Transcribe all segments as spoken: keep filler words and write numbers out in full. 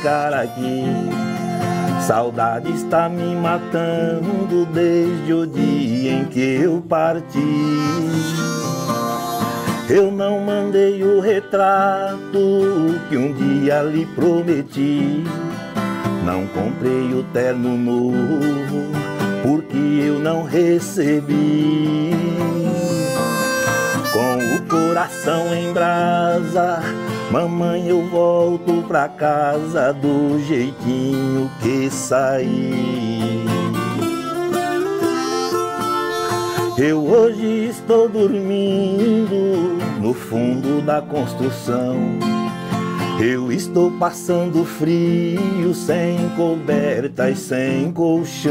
ficar aqui. Saudade está me matando desde o dia em que eu parti. Eu não mandei o retrato que um dia lhe prometi. Não comprei o terno novo porque eu não recebi. Com o coração em brasa, mamãe, eu volto pra casa do jeitinho que saí. Eu hoje estou dormindo no fundo da construção. Eu estou passando frio, sem coberta e sem colchão.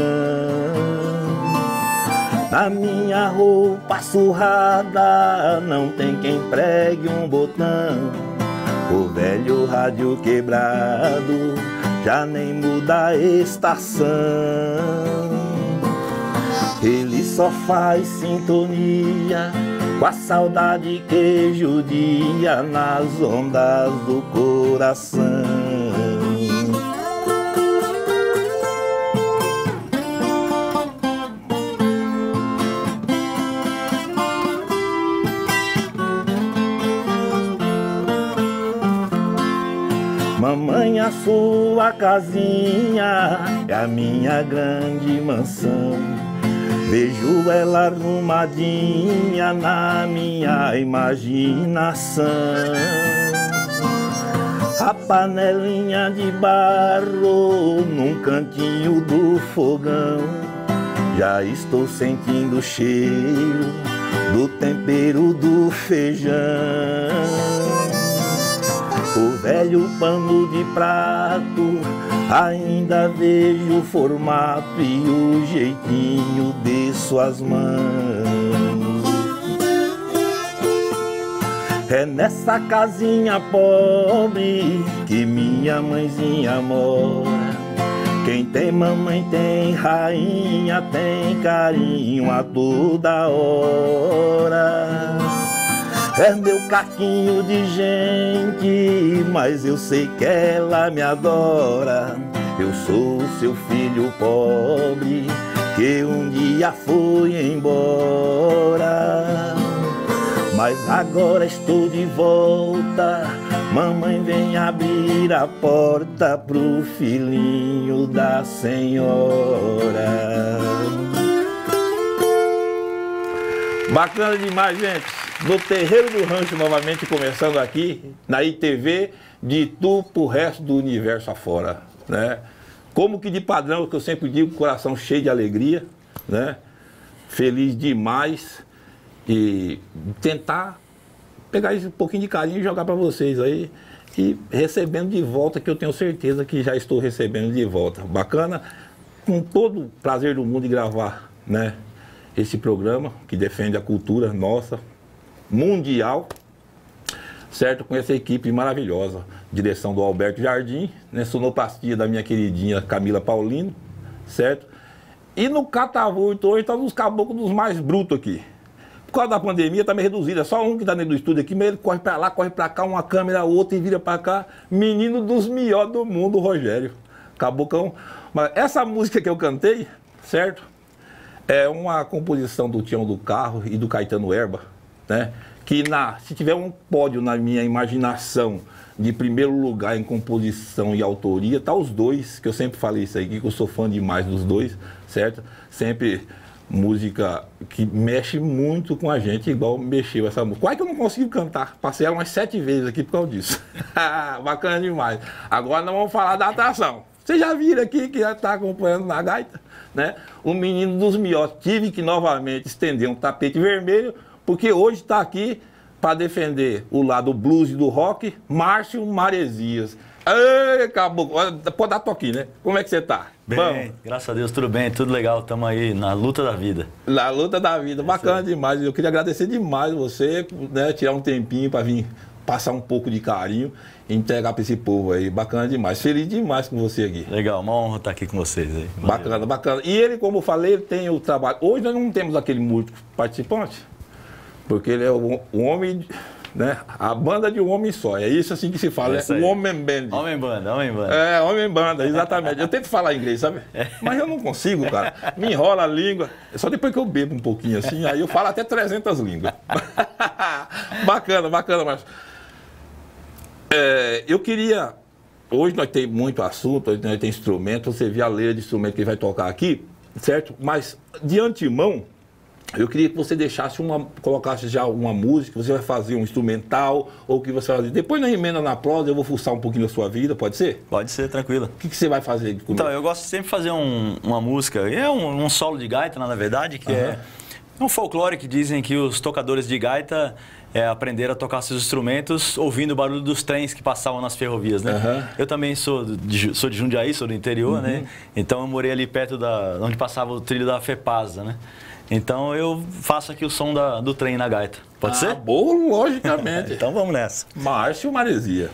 Na minha roupa surrada não tem quem pregue um botão. O velho rádio quebrado já nem muda a estação. Ele só faz sintonia com a saudade que judia nas ondas do coração. Mamãe, a sua casinha é a minha grande mansão. Vejo ela arrumadinha na minha imaginação. A panelinha de barro num cantinho do fogão. Já estou sentindo o cheiro do tempero do feijão. O velho pano de prato, ainda vejo o formato e o jeitinho de suas mãos. É nessa casinha pobre que minha mãezinha mora. Quem tem mamãe tem rainha, tem carinho a toda hora. É meu caquinho de gente, mas eu sei que ela me adora. Eu sou seu filho pobre, que um dia foi embora. Mas agora estou de volta, mamãe vem abrir a porta pro filhinho da senhora. Bacana demais, gente. No Terreiro do Rancho, novamente começando aqui, na I T V, de tu pro resto do universo afora, né? Como que de padrão, que eu sempre digo, coração cheio de alegria, né? Feliz demais e tentar pegar esse pouquinho de carinho e jogar para vocês aí e recebendo de volta, que eu tenho certeza que já estou recebendo de volta. Bacana, com todo o prazer do mundo de gravar, né? Esse programa que defende a cultura nossa, mundial, certo? Com essa equipe maravilhosa, direção do Alberto Jardim, né? Sonoplastia da minha queridinha Camila Paulino, certo? E no catavulto hoje estamos os caboclos dos mais brutos aqui. Por causa da pandemia tá meio reduzida, é só um que tá dentro do estúdio aqui, mas ele corre pra lá, corre pra cá, uma câmera, outra e vira pra cá. Menino dos melhores do mundo, o Rogério. Cabocão. Mas essa música que eu cantei, certo? É uma composição do Tião do Carro e do Caetano Herba, né? Que na, se tiver um pódio na minha imaginação de primeiro lugar em composição e autoria, tá os dois, que eu sempre falei isso aí, que eu sou fã demais dos dois, certo? Sempre música que mexe muito com a gente, igual mexeu essa música. Quase que eu não consigo cantar, passei ela umas sete vezes aqui por causa disso. Bacana demais. Agora nós vamos falar da atração. Vocês já viram aqui, que já está acompanhando na gaita, né? O menino dos miotes. Tive que novamente estender um tapete vermelho, porque hoje está aqui para defender o lado blues do rock, Márcio Maresias. Ei, acabou. Pode dar toque, né? Como é que você tá? Bem, Vamos. Graças a Deus, tudo bem, tudo legal. Estamos aí na luta da vida. Na luta da vida. Bacana demais. Eu queria agradecer demais você, né? Tirar um tempinho para vir passar um pouco de carinho e entregar para esse povo aí. Bacana demais. Feliz demais com você aqui. Legal, uma honra estar aqui com vocês aí. Valeu. Bacana, bacana. E ele, como eu falei, ele tem o trabalho. Hoje nós não temos aquele músico participante, porque ele é o, o homem né? A banda de um homem só, é isso assim que se fala, é, é o homem band. Homem banda, homem banda. É, homem banda, exatamente. Eu tento falar inglês, sabe? É. Mas eu não consigo, cara. Me enrola a língua, só depois que eu bebo um pouquinho assim, aí eu falo até trezentas línguas. Bacana, bacana, mas... É, eu queria... Hoje nós temos muito assunto, hoje nós temos instrumento, você vê a letra de instrumento que ele vai tocar aqui, certo? Mas, de antemão, eu queria que você deixasse uma, colocasse já uma música, que você vai fazer um instrumental, ou que você vai fazer. Depois na emenda na prosa, eu vou fuçar um pouquinho da sua vida, pode ser? Pode ser, tranquilo. O que, que você vai fazer comigo? Então, eu gosto sempre de fazer um, uma música, é um, um solo de gaita, na verdade, que uhum. é um folclore que dizem que os tocadores de gaita é, aprenderam a tocar seus instrumentos ouvindo o barulho dos trens que passavam nas ferrovias, né? Uhum. Eu também sou de, sou de Jundiaí, sou do interior, uhum. né? Então eu morei ali perto da onde passava o trilho da FEPASA, né? Então eu faço aqui o som da, do trem na gaita. Pode ah, ser? Bom, logicamente. Então vamos nessa. Márcio Maresia.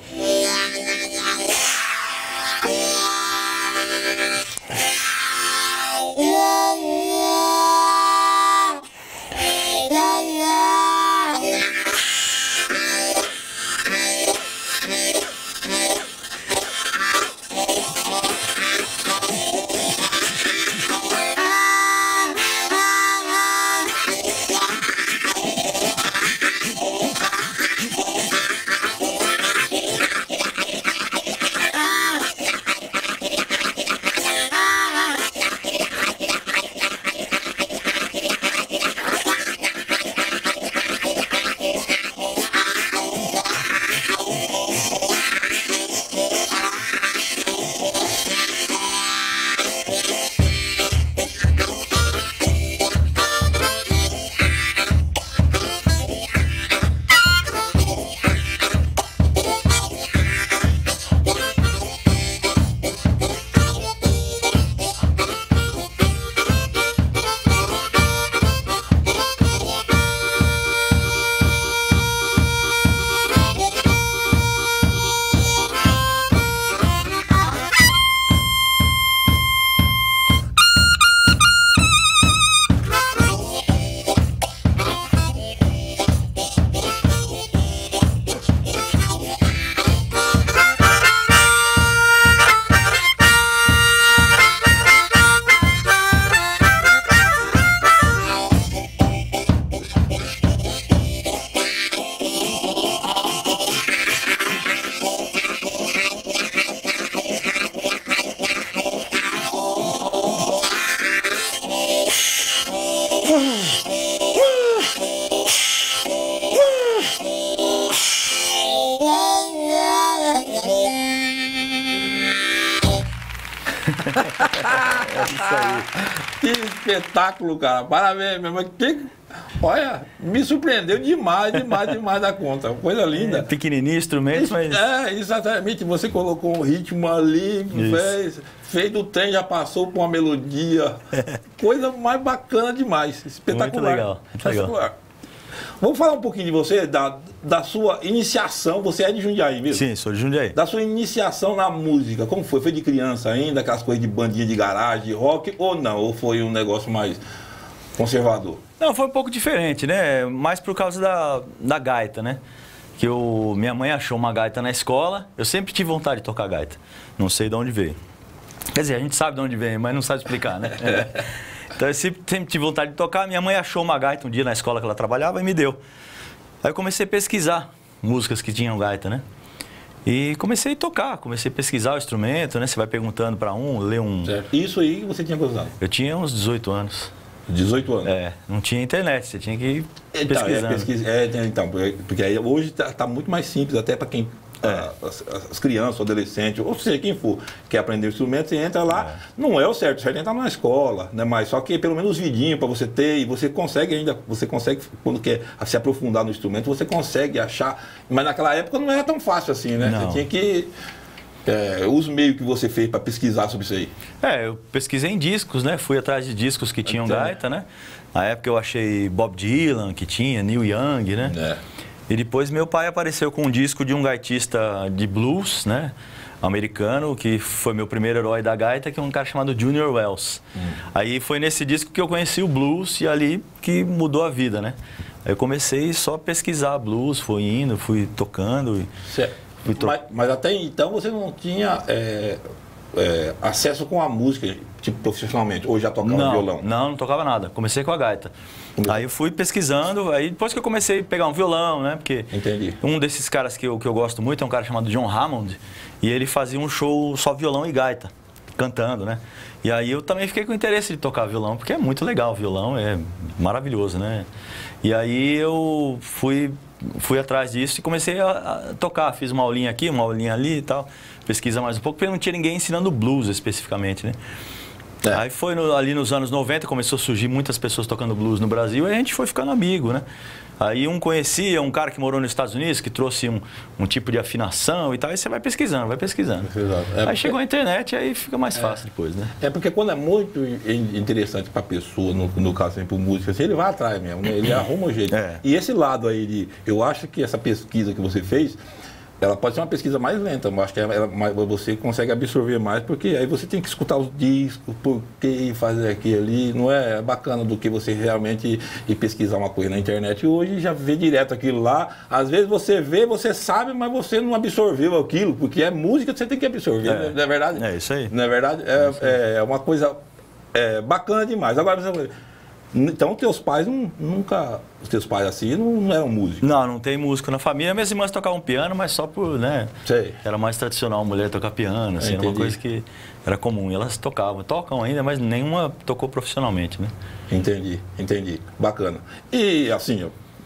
É isso aí. Que espetáculo, cara. Parabéns, meu irmão. Que... Olha, me surpreendeu demais, demais, demais da conta. Coisa linda. É, pequenininho instrumento, mas... É, exatamente. Você colocou um ritmo ali, fez, fez do trem, já passou por uma melodia. É. Coisa mais bacana demais. Espetacular. Muito legal. Muito Espetacular. Legal. Vamos falar um pouquinho de você, da, da sua iniciação. Você é de Jundiaí mesmo? Sim, sou de Jundiaí. Da sua iniciação na música, como foi? Foi de criança ainda, aquelas coisas de bandinha de garagem, de rock, ou não? Ou foi um negócio mais conservador? Não, foi um pouco diferente, né? Mais por causa da, da gaita, né? Que eu, minha mãe achou uma gaita na escola. Eu sempre tive vontade de tocar gaita. Não sei de onde veio. Quer dizer, a gente sabe de onde vem, mas não sabe explicar, né? É. Então eu sempre, sempre tive vontade de tocar. Minha mãe achou uma gaita um dia na escola que ela trabalhava e me deu. Aí eu comecei a pesquisar músicas que tinham gaita, né? E comecei a tocar, comecei a pesquisar o instrumento, né? Você vai perguntando para um, lê um... Certo. Isso aí você tinha quantos anos? Eu tinha uns dezoito anos. dezoito anos? É, não tinha internet, você tinha que ir então, pesquisando. É, pesquisa, é, então, porque aí hoje está tá muito mais simples, até para quem... É. As, as crianças, adolescentes, ou seja, quem for, quer aprender o instrumento, você entra lá, é. Não é o certo, você entra na escola, né? Mas só que pelo menos vidinho para você ter, e você consegue ainda, você consegue, quando quer se aprofundar no instrumento, você consegue achar, mas naquela época não era tão fácil assim, né? Não. Você tinha que... É, os meios que você fez para pesquisar sobre isso aí? É, eu pesquisei em discos, né? Fui atrás de discos que tinham então, gaita, né? Na época eu achei Bob Dylan, que tinha, Neil Young, né? É. E depois meu pai apareceu com um disco de um gaitista de blues, né? Americano, que foi meu primeiro herói da gaita, que é um cara chamado Junior Wells. Hum. Aí foi nesse disco que eu conheci o blues e ali que mudou a vida, né? Aí eu comecei só a pesquisar blues, fui indo, fui tocando. E certo. Fui to... mas, mas até então você não tinha é, é, acesso com a música, tipo, profissionalmente, ou já tocava não, violão? Não, não tocava nada. Comecei com a gaita. Aí eu fui pesquisando, aí depois que eu comecei a pegar um violão, né? Porque entendi. Um desses caras que eu, que eu gosto muito é um cara chamado John Hammond, e ele fazia um show só violão e gaita, cantando, né? E aí eu também fiquei com interesse de tocar violão, porque é muito legal, o violão é maravilhoso, né? E aí eu fui, fui atrás disso e comecei a, a tocar, fiz uma aulinha aqui, uma aulinha ali e tal, pesquisa mais um pouco, porque não tinha ninguém ensinando blues especificamente, né? É. Aí foi no, ali nos anos noventa, começou a surgir muitas pessoas tocando blues no Brasil, e a gente foi ficando amigo, né? Aí um conhecia, um cara que morou nos Estados Unidos, que trouxe um, um tipo de afinação e tal, e você vai pesquisando, vai pesquisando. Exato. É aí porque... chegou a internet, aí fica mais fácil é. depois, né? É porque quando é muito interessante para a pessoa, no, no caso sempre música, assim, ele vai atrás mesmo, né? Ele arruma o jeito. É. E esse lado aí, de, eu acho que essa pesquisa que você fez, ela pode ser uma pesquisa mais lenta, mas acho que ela, ela, você consegue absorver mais, porque aí você tem que escutar os discos, por que fazer aquilo ali, não é bacana do que você realmente ir pesquisar uma coisa na internet hoje e já vê direto aquilo lá. Às vezes você vê, você sabe, mas você não absorveu aquilo, porque é música que você tem que absorver, é. não é verdade? É isso aí. Não é verdade? É, é, é uma coisa é, bacana demais. Agora, você... Então, teus pais não, nunca... Os teus pais assim não, não eram músicos? Não, não tem músico na família. Minhas irmãs tocavam piano, mas só por, né? Sei. Era mais tradicional a mulher tocar piano, assim, era uma coisa que era comum. E elas tocavam, tocam ainda, mas nenhuma tocou profissionalmente, né? Entendi, entendi. Bacana. E assim, ó,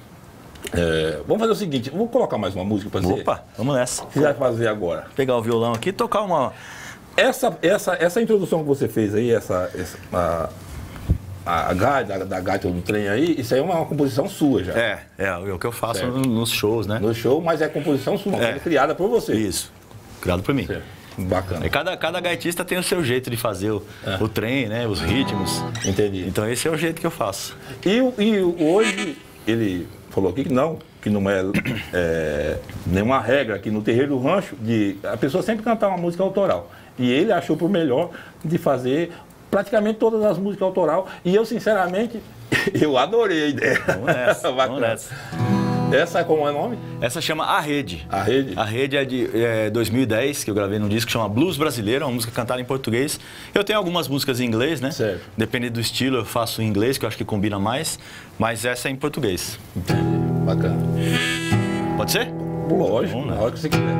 é, vamos fazer o seguinte, vou colocar mais uma música para você. Opa, vamos nessa. O que você vai fazer agora? Vou pegar o violão aqui e tocar uma... Essa, essa, essa introdução que você fez aí, essa... essa a... A gaita, da, da gaita do trem aí, isso aí é uma, uma composição sua já. É, é, é o que eu faço certo. nos shows, né? No show, mas é composição sua, é. criada por você. Isso, criado por mim. Certo. Bacana. E cada, cada gaitista tem o seu jeito de fazer o, é. o trem, né? Os ritmos. Entendi. Então esse é o jeito que eu faço. E, e hoje ele falou aqui que não, que não é, é nenhuma regra aqui no terreiro do rancho de a pessoa sempre cantar uma música autoral. E ele achou por melhor de fazer praticamente todas as músicas autoral, e eu sinceramente, eu adorei a ideia. Vamos nessa, vamos nessa. Essa como é o nome? Essa chama A Rede. A Rede? A Rede é de é, dois mil e dez, que eu gravei num disco que chama Blues Brasileiro, uma música cantada em português. Eu tenho algumas músicas em inglês, né? Certo. Dependendo do estilo, eu faço em inglês, que eu acho que combina mais, mas essa é em português. Entendi. Bacana. Pode ser? Lógico, na hora que você quiser.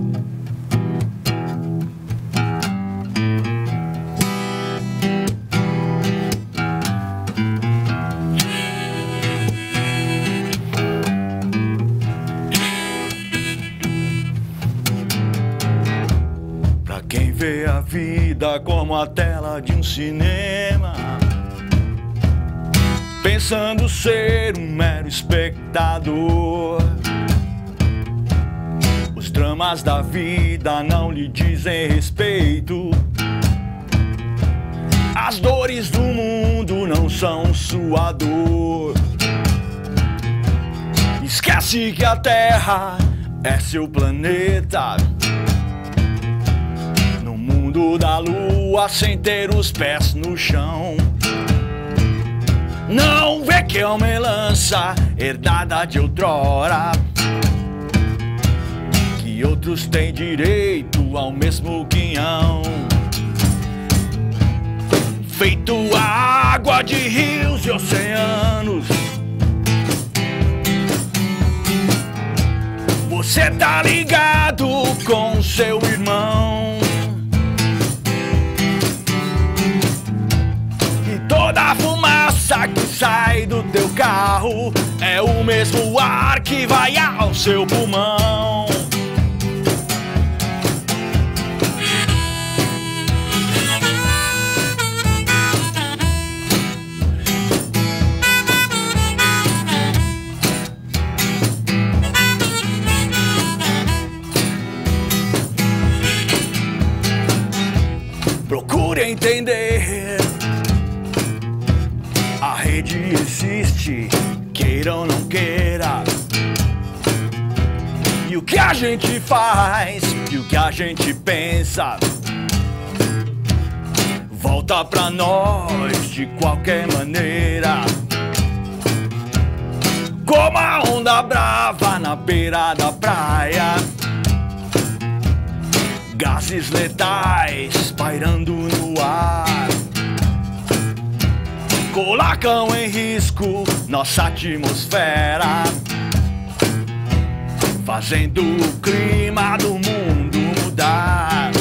Quem vê a vida como a tela de um cinema, pensando ser um mero espectador, os dramas da vida não lhe dizem respeito, as dores do mundo não são sua dor. Esquece que a Terra é seu planeta, mundo da lua sem ter os pés no chão. Não vê que é uma herança herdada de outrora, que outros têm direito ao mesmo quinhão, feito a água de rios e oceanos. Você tá ligado com seu irmão, toda a fumaça que sai do teu carro é o mesmo ar que vai ao seu pulmão. Procure entender. A rede existe, queira ou não queira. E o que a gente faz, e o que a gente pensa, volta pra nós de qualquer maneira. como a onda brava na beira da praia. Gases letais pairando no ar colocam em risco nossa atmosfera, fazendo o clima do mundo mudar.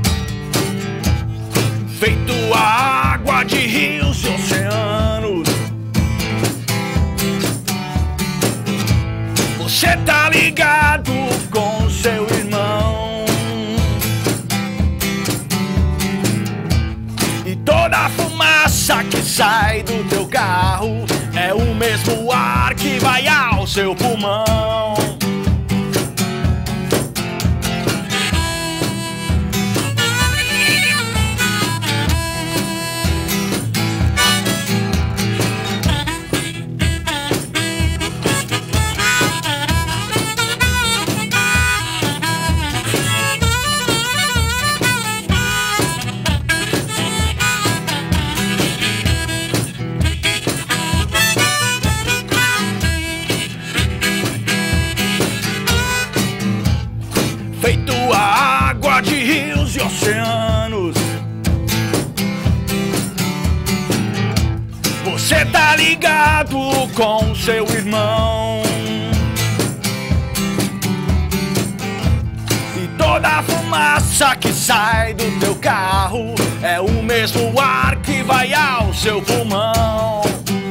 Feito a água de rios e oceanos, você tá ligado com seu irmão. E toda a fumaça que sai do teu carro é o mesmo ar que vai ao seu pulmão. Feito a água de rios e oceanos, você tá ligado com seu irmão. E toda a fumaça que sai do teu carro é o mesmo ar que vai ao seu pulmão.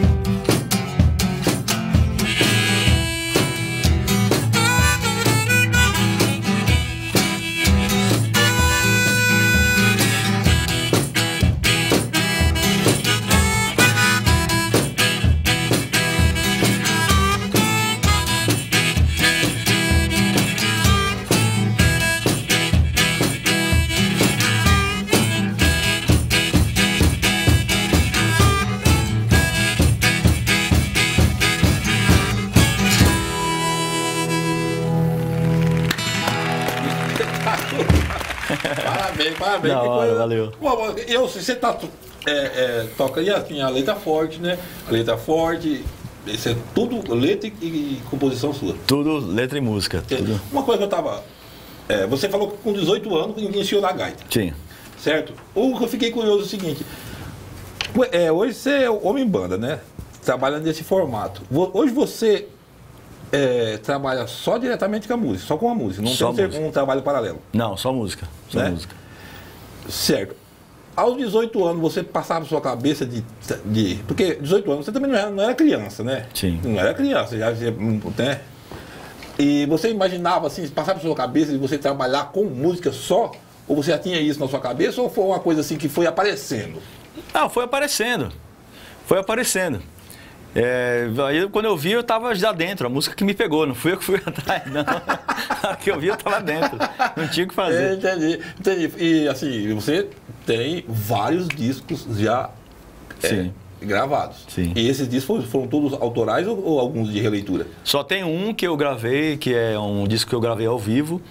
Parabéns, parabéns. Da que hora, coisa. valeu. Bom, eu, você tá, é, é, toca aí assim, a letra forte, né? A letra forte, isso é tudo letra e, e composição sua. Tudo letra e música. Tudo. Uma coisa que eu tava... É, você falou que com dezoito anos iniciou na gaita. Sim. Certo? O que eu fiquei curioso é o seguinte. É, hoje você é homem banda, né? Trabalhando nesse formato. Hoje você é, trabalha só diretamente com a música, só com a música, não Só tem música. um trabalho paralelo. Não, só música. Só Né? música. Certo. Aos dezoito anos você passava sua cabeça de, de... Porque dezoito anos você também não era, não era criança, né? Sim. Não era criança, já, já né? E você imaginava assim, passava por sua cabeça de você trabalhar com música só? Ou você já tinha isso na sua cabeça? Ou foi uma coisa assim que foi aparecendo? Não, foi aparecendo. Foi aparecendo. É, aí quando eu vi, eu tava já dentro. A música que me pegou, não fui eu que fui atrás, não. A que eu vi, eu tava dentro. Não tinha o que fazer. Entendi, entendi. E assim, você tem vários discos já Sim. é, gravados. Sim. E esses discos foram, foram todos autorais ou, ou alguns de releitura? Só tem um que eu gravei, que é um disco que eu gravei ao vivo,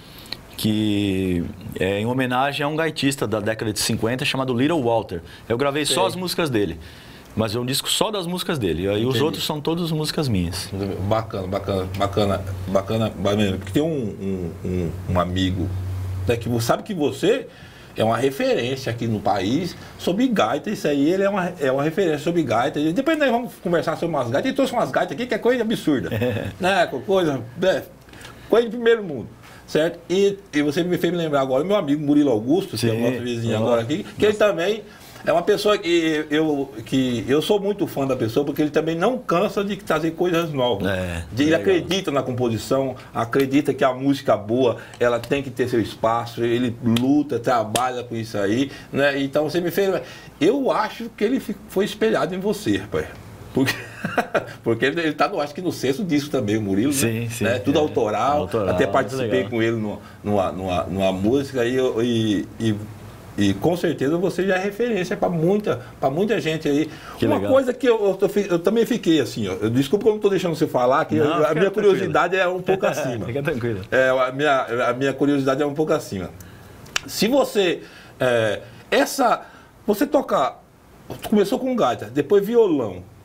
que é em homenagem a um gaitista da década de cinquenta chamado Little Walter. Eu gravei Sei. só as músicas dele. Mas é um disco só das músicas dele. E aí os Entendi. outros são todas músicas minhas. Bacana, bacana, bacana, bacana. Porque tem um, um, um, um amigo, né, que sabe que você é uma referência aqui no país sobre gaita. Isso aí, ele é uma, é uma referência sobre gaita. Depois nós vamos conversar sobre umas gaitas. Ele trouxe umas gaitas aqui que é coisa absurda. né? Coisa, é, coisa de primeiro mundo. Certo? E, e você me fez me lembrar agora, meu amigo Murilo Augusto, Sim. que é o nosso vizinho Olá. agora aqui, que ele também é uma pessoa que eu, que eu sou muito fã da pessoa, porque ele também não cansa de trazer coisas novas. É, De- ele legal. acredita na composição, acredita que a música boa, ela tem que ter seu espaço, ele luta, trabalha com isso aí, né? Então você me fez... Eu acho que ele fi- foi espelhado em você, rapaz. Porque, porque ele está, no, acho que no sexto disco também, o Murilo, Sim, né? sim, Né? Tudo é. autoral, Autoral, até muito participei legal. com ele numa, numa, numa, numa música e, eu- e, e, e com certeza você já é referência para muita, para muita gente aí. Que Uma legal. coisa que eu, eu, tô fi- eu também fiquei assim, ó, eu, desculpa que eu não estou deixando você falar, que Não, eu- a fica minha tranquilo. curiosidade é um pouco acima. Fica tranquilo. É, a, minha, a minha curiosidade é um pouco acima. Se você. É, essa. Você toca. Começou com gaita, depois violão.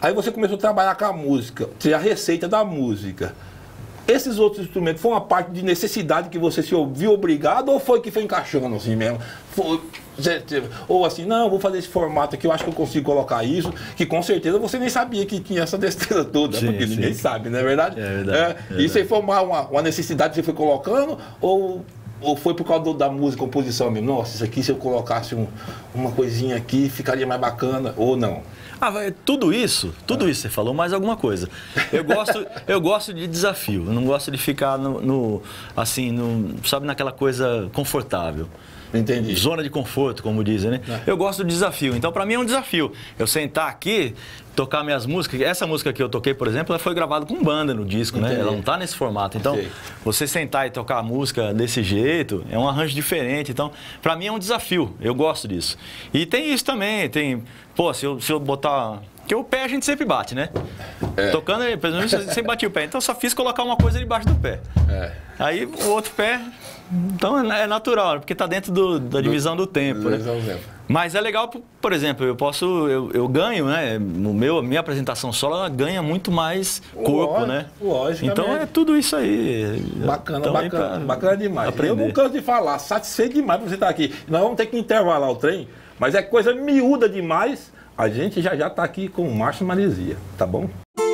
Aí você começou a trabalhar com a música, a receita da música. Esses outros instrumentos, foi uma parte de necessidade que você se viu obrigado ou foi que foi encaixando assim mesmo? Foi, ou assim, não, vou fazer esse formato aqui, eu acho que eu consigo colocar isso, que com certeza você nem sabia que tinha essa destreza toda, sim, porque sim. ninguém sabe, não é verdade? É verdade. É, é verdade. Isso aí foi uma, uma, uma necessidade que você foi colocando ou, ou foi por causa do, da música, composição mesmo? Nossa, isso aqui se eu colocasse um, uma coisinha aqui, ficaria mais bacana, ou não? Ah, tudo isso, tudo isso, você falou mais alguma coisa. Eu gosto, eu gosto de desafio, eu não gosto de ficar no, no assim, no, sabe, naquela coisa confortável. Entendi. Zona de conforto, como dizem, né? É. Eu gosto do desafio, então para mim é um desafio. Eu sentar aqui, tocar minhas músicas, essa música que eu toquei, por exemplo, ela foi gravada com banda no disco, Entendi. né? Ela não tá nesse formato. Então, Sei. você sentar e tocar a música desse jeito, é um arranjo diferente. Então, para mim é um desafio, eu gosto disso. E tem isso também, tem... Pô, se eu, se eu botar... Porque o pé a gente sempre bate, né? É. Tocando, por exemplo, você sempre batia o pé. Então, eu só fiz colocar uma coisa debaixo do pé. É. Aí, o outro pé... Então, é natural, porque está dentro do, da divisão do tempo, né? Mas é legal, por exemplo, eu posso... Eu, eu ganho, né? No meu, minha apresentação solo, ela ganha muito mais corpo, lógico, né? Lógico. Então, é tudo isso aí. Bacana, bacana. Bacana demais. Aprender. Eu não canso de falar. Satisfeito demais por você estar aqui. Nós vamos ter que intervalar o trem, mas é coisa miúda demais. A gente já já está aqui com o Márcio Maresia, tá bom?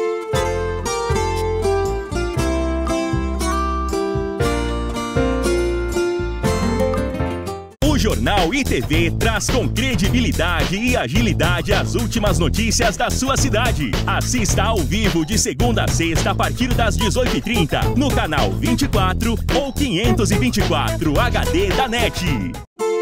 O Jornal I T V traz com credibilidade e agilidade as últimas notícias da sua cidade. Assista ao vivo de segunda a sexta a partir das dezoito e trinta no canal vinte e quatro ou quinhentos e vinte e quatro H D da N E T.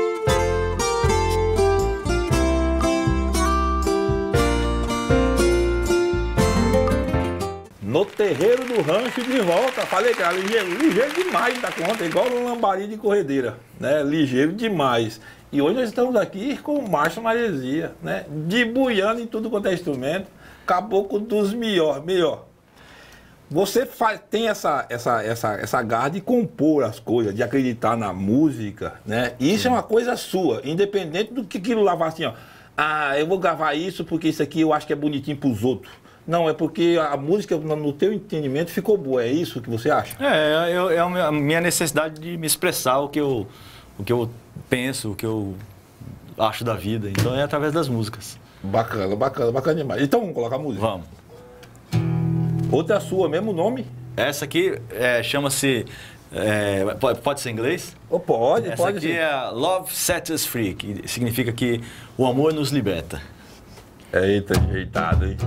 No terreiro do rancho de volta, falei que era ligeiro, ligeiro demais da conta, igual um lambari de corredeira, né? Ligeiro demais. E hoje nós estamos aqui com o Márcio Maresia, né? Debuiando em tudo quanto é instrumento, caboclo dos melhor, melhor. Você faz, tem essa, essa, essa, essa garra de compor as coisas, de acreditar na música, né? E isso Sim. é uma coisa sua, independente do que aquilo lá vai assim, ó. Ah, eu vou gravar isso porque isso aqui eu acho que é bonitinho para os outros. Não, é porque a música, no teu entendimento, ficou boa. É isso que você acha? É, eu, é a minha necessidade de me expressar o que, eu, o que eu penso, o que eu acho da vida. Então é através das músicas. Bacana, bacana, bacana demais. Então vamos colocar a música? Vamos. Outra sua, mesmo nome? Essa aqui é, chama-se... É, pode, pode ser em inglês? Oh, pode, Essa pode. Essa aqui sim. é Love Sets Us Free, que significa que o amor nos liberta. Eita, ajeitado, hein?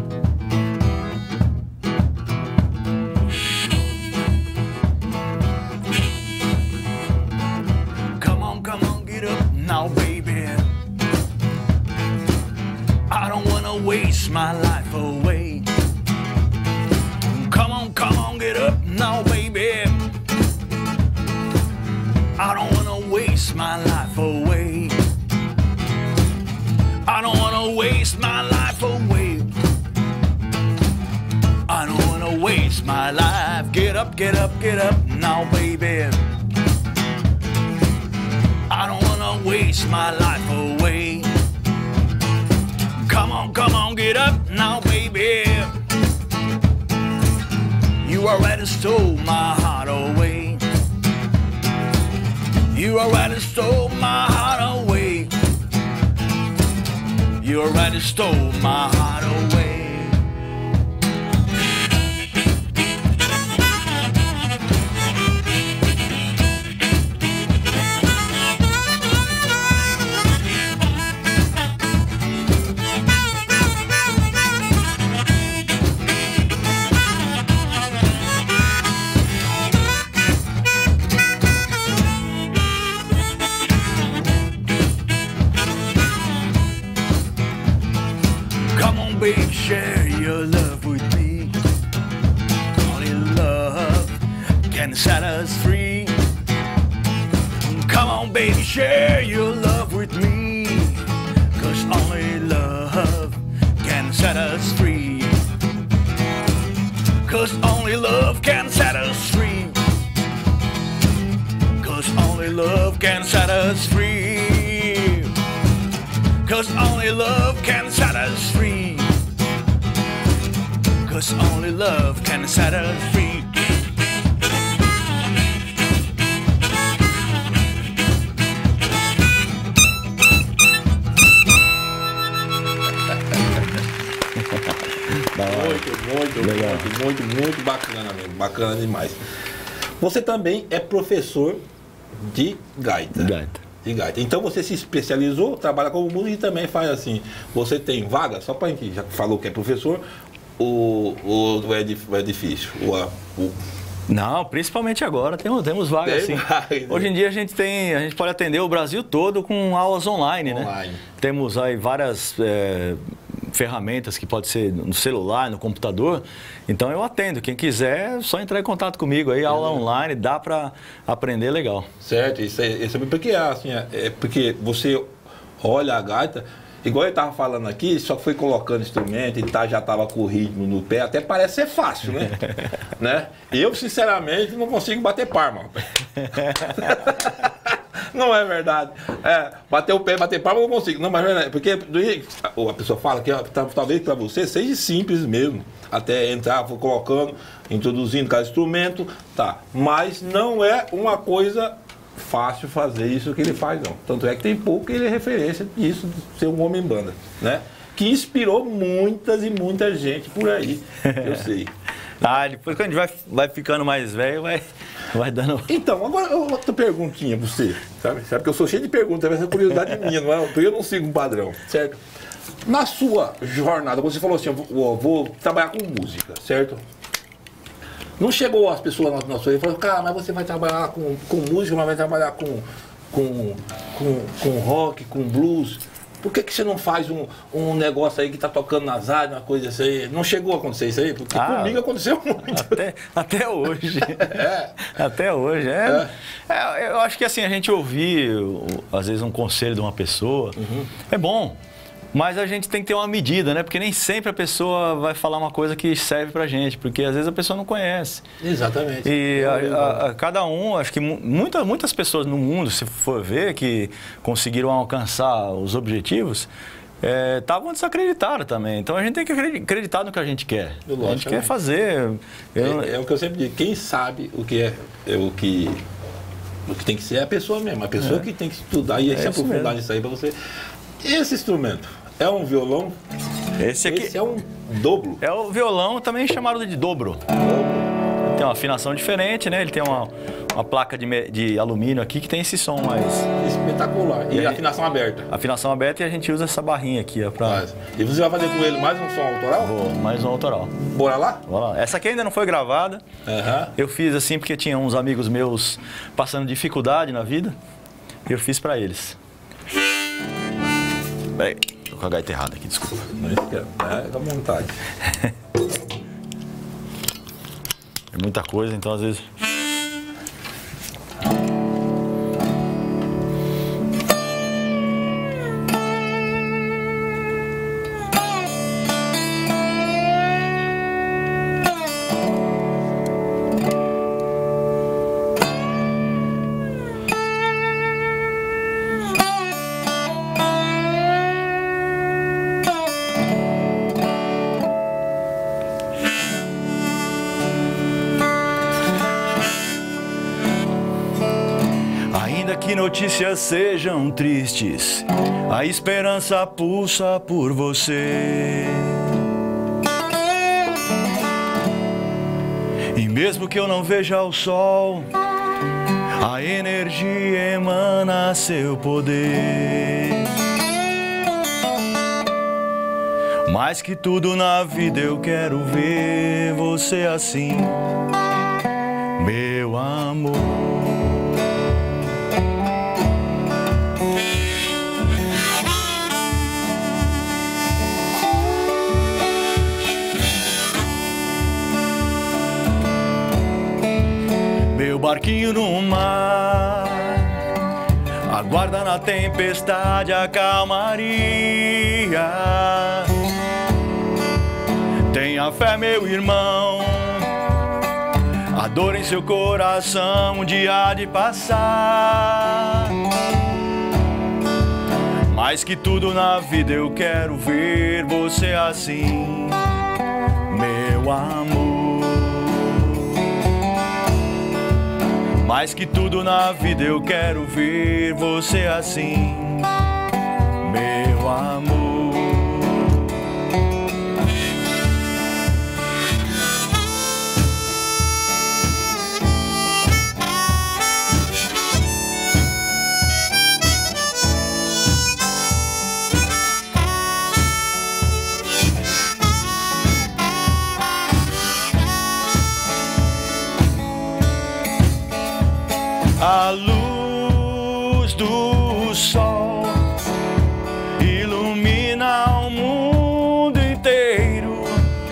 Now, baby, I don't wanna waste my life away. Come on, come on, get up now, baby. I don't wanna waste my life away. I don't wanna waste my life away. I don't wanna waste my life. Get up, get up, get up now, baby. I don't wanna waste my life away. Come on, come on, get up now, baby. You already stole my heart away. You already stole my heart away. You already stole my heart away. Baby, share your love with me. Only love can set us free. Come on, baby, share your love with me. Cause only love can set us free. Cause only love can set us free. Cause only love can set us free. Cause only love can set us free. 'cause only love can set us free. Muito, muito, Legal. muito, muito, muito bacana mesmo, bacana demais. Você também é professor de gaita. Gaita. De gaita. Então você se especializou, trabalha como músico e também faz assim. Você tem vaga, só para a gente, já falou que é professor, ou, ou é, dif- é difícil? Ou, a- o- Não, principalmente agora temos, temos vagas Tem sim. vagas. Hoje em dia a gente tem, a gente pode atender o Brasil todo com aulas online, né? Online. Temos aí várias é, ferramentas que pode ser no celular, no computador. Então eu atendo. Quem quiser, é só entrar em contato comigo aí, aula online, dá para aprender legal. certo, isso é, isso é porque assim, é, é porque você olha a gaita, igual eu estava falando aqui, só foi colocando instrumento e tá, já estava com o ritmo no pé, até parece ser fácil, né? né? Eu, sinceramente, não consigo bater palma. Não é verdade. É, bater o pé, bater palma eu não consigo. Não, mas é verdade. Porque a pessoa fala que talvez para você seja simples mesmo. Até entrar, for colocando, introduzindo cada instrumento, tá. Mas não é uma coisa fácil fazer isso que ele faz, não. Tanto é que tem pouco ele é referência disso, de ser um homem banda, né? Que inspirou muitas e muita gente por aí, eu sei. Ah, depois quando a gente vai, vai ficando mais velho, vai, vai dando... Então, agora outra perguntinha pra você, sabe? Sabe que eu sou cheio de perguntas, vai ser curiosidade minha, não é? Porque eu não sigo um padrão, certo? Na sua jornada, você falou assim, eu vou, vou trabalhar com música, certo? Não chegou as pessoas na, na sua e falaram, cara, mas você vai trabalhar com, com música, mas vai trabalhar com, com, com, com rock, com blues. Por que, que você não faz um, um negócio aí que tá tocando nas rádios, uma coisa assim? Não chegou a acontecer isso aí? Porque Ah, comigo aconteceu muito. Até, até hoje. É. Até hoje. É, é, eu acho que assim, a gente ouvir, o- às vezes, um conselho de uma pessoa é bom. Mas a gente tem que ter uma medida, né? Porque nem sempre a pessoa vai falar uma coisa que serve pra gente, porque às vezes a pessoa não conhece. Exatamente. E a, a- a- cada um, acho que mu- muita, muitas pessoas no mundo, se for ver, que conseguiram alcançar os objetivos, estavam desacreditadas também. Então a gente tem que acredi- acreditar no que a gente quer. A gente Logicamente. quer fazer. Eu- É, é o que eu sempre digo, quem sabe o que é, é o que o que tem que ser é a pessoa mesmo, a pessoa que tem que estudar e É se isso aprofundar mesmo. nisso aí para você. Esse instrumento é um violão? esse aqui Esse é um dobro. é o violão, também chamado de dobro. Tem uma afinação diferente, né? Ele tem uma, uma placa de, me- de alumínio aqui que tem esse som mais... Espetacular. E, E aí- afinação aberta. Afinação aberta, e a gente usa essa barrinha aqui, ó, pra... Mas- E você vai fazer com ele mais um som autoral? Vou, mais um autoral. Bora lá? Vamos lá. Essa aqui ainda não foi gravada. Aham. Eu fiz assim porque tinha uns amigos meus passando dificuldade na vida. E eu fiz pra eles. Peraí, tô com a gaita errada aqui, desculpa. Não esquece, é à vontade. É muita coisa, então às vezes... Ainda que notícias sejam tristes, a esperança pulsa por você. E mesmo que eu não veja o sol, a energia emana seu poder. Mais que tudo na vida eu quero ver você assim, meu amor. Meu barquinho no mar aguarda na tempestade a calmaria. Tenha fé, meu irmão, a dor em seu coração um dia há de passar. Mais que tudo na vida eu quero ver você assim, meu meu amor. Mais que tudo na vida eu quero ver você assim, meu amor. A luz do sol ilumina o mundo inteiro,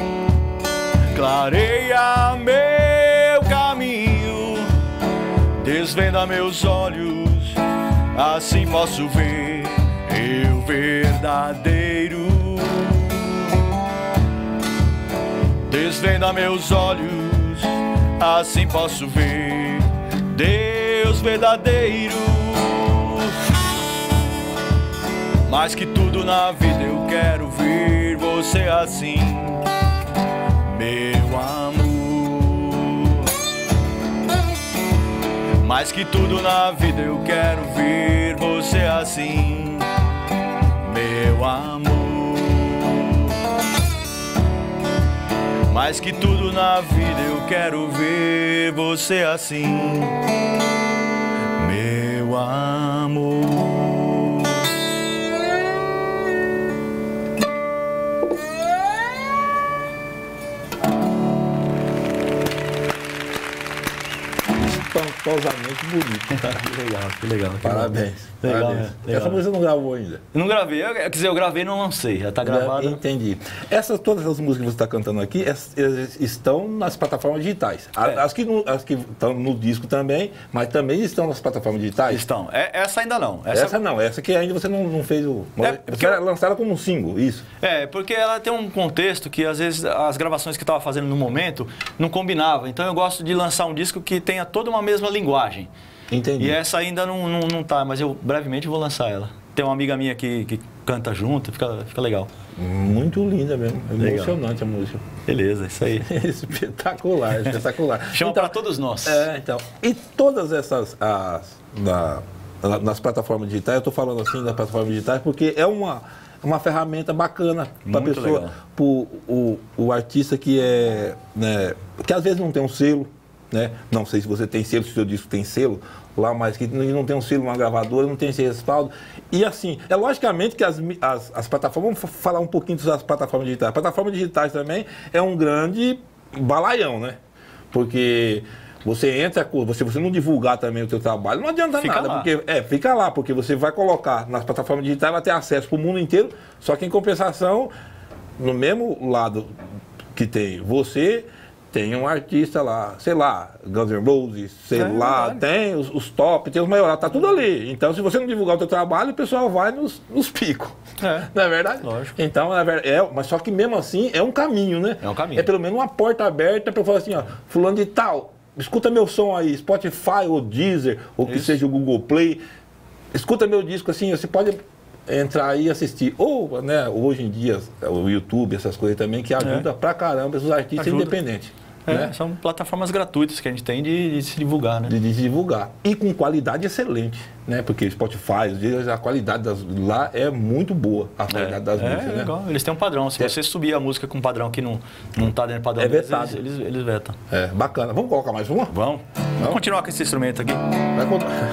clareia meu caminho, desvenda meus olhos, assim posso ver eu verdadeiro. Desvenda meus olhos, assim posso ver Deus verdadeiro. Mais que tudo na vida eu quero ver você assim, meu amor. Mais que tudo na vida eu quero ver você assim, meu amor. Mais que tudo na vida eu quero ver você assim, meu amor. Espantosamente bonito, tá? Que legal, que legal. Que Parabéns. Legal, Parabéns. é, legal. Essa música você não gravou ainda? Eu não gravei, eu, quer dizer, eu gravei e não lancei, já tá gravada. Entendi. Essas, todas as músicas que você está cantando aqui es- es- estão nas plataformas digitais. A- É. As, que não- as que estão no disco também, mas também estão nas plataformas digitais? Estão. É, essa ainda não. Essa, não, essa que ainda você não, não fez o... É, você porque vai eu- lançar ela como um single, isso? É, porque ela tem um contexto que às vezes as gravações que eu estava fazendo no momento não combinavam. Então eu gosto de lançar um disco que tenha toda uma mesma linguagem. Entendi. E essa ainda não, não, não tá, mas eu brevemente vou lançar ela. Tem uma amiga minha que, que canta junto, fica, fica legal. Muito linda mesmo, Legal. emocionante a música. Beleza, isso aí. Espetacular, espetacular. Chama Então, para todos nós. É, então. E todas essas, as, na, na- nas plataformas digitais, eu estou falando assim das plataformas digitais, porque é uma, uma ferramenta bacana para a Muito pessoa, legal. para o, o artista que é, né, que às vezes não tem um selo, né? Não sei se você tem selo, se o seu disco tem selo lá, mas que não tem um selo, uma gravadora, não tem esse respaldo. E assim, é logicamente que as, mi- as, as plataformas, vamos fa- falar um pouquinho das plataformas digitais. As plataformas digitais também é um grande balaião, né? Porque você entra, você, você não divulgar também o seu trabalho, não adianta Fica nada. lá. Porque, é, fica lá, porque você vai colocar nas plataformas digitais, vai ter acesso para o mundo inteiro, só que em compensação, no mesmo lado que tem você, tem um artista lá, sei lá, Guns N' Roses, sei É, lá, verdade. tem os, os top, tem os maiores, tá tudo ali. Então, se você não divulgar o teu trabalho, o pessoal vai nos, nos picos. É. Não é verdade? Lógico. Então, na verdade, é, mas só que mesmo assim é um caminho, né? É um caminho. É pelo menos uma porta aberta para falar assim, ó, fulano de tal, escuta meu som aí, Spotify ou Deezer, ou que Isso. seja o Google Play, escuta meu disco assim, você pode entrar aí e assistir. Ou, né, hoje em dia, o YouTube, essas coisas também, que ajuda pra caramba os artistas Ajuda. independentes. É, Né? são plataformas gratuitas que a gente tem de, de se divulgar, né? De, de divulgar. E com qualidade excelente, né? Porque Spotify, os dias, a qualidade das, lá é muito boa, a qualidade das é, músicas, né? legal. Eles têm um padrão. Se É. você subir a música com um padrão que não, não tá dentro do padrão É deles, vetado. eles, eles, eles vetam. É, bacana. Vamos colocar mais uma? Vamos? Vamos continuar com esse instrumento aqui. Vai contar.